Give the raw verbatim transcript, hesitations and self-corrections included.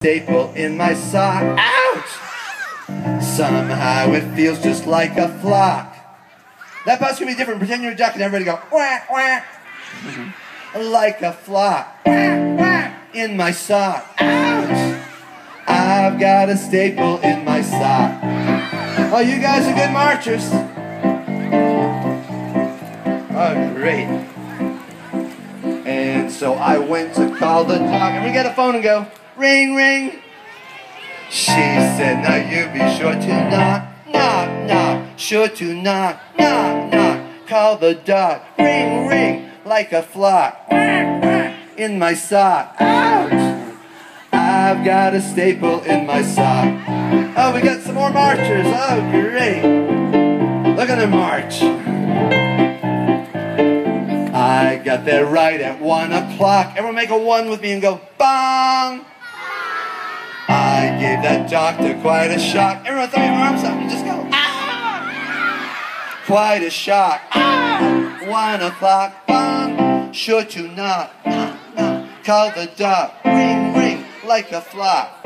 staple in my sock. Ouch! Somehow it feels just like a flock. That part's gonna be different. Pretend you're a duck and everybody go quack quack. Like a flock. Quack quack. In my sock. Ouch! I've got a staple in my sock. Oh, you guys are good marchers. Oh, great. And so I went to call the dog, and we get a phone and go, ring, ring. She said, now you be sure to knock, knock, knock. Sure to knock, knock, knock. Call the dog, ring, ring, like a flock. In my sock. Ouch! I've got a staple in my sock. Oh, we got some more marchers. Oh, great. Look at them march. I got there right at one o'clock. Everyone make a one with me and go, bong. I gave that doctor quite a shock. Everyone throw your arms up and just go, ah. Quite a shock. Ah. One o'clock, bong. Sure to knock, knock, knock. Call the doc, ring, ring, like a flock.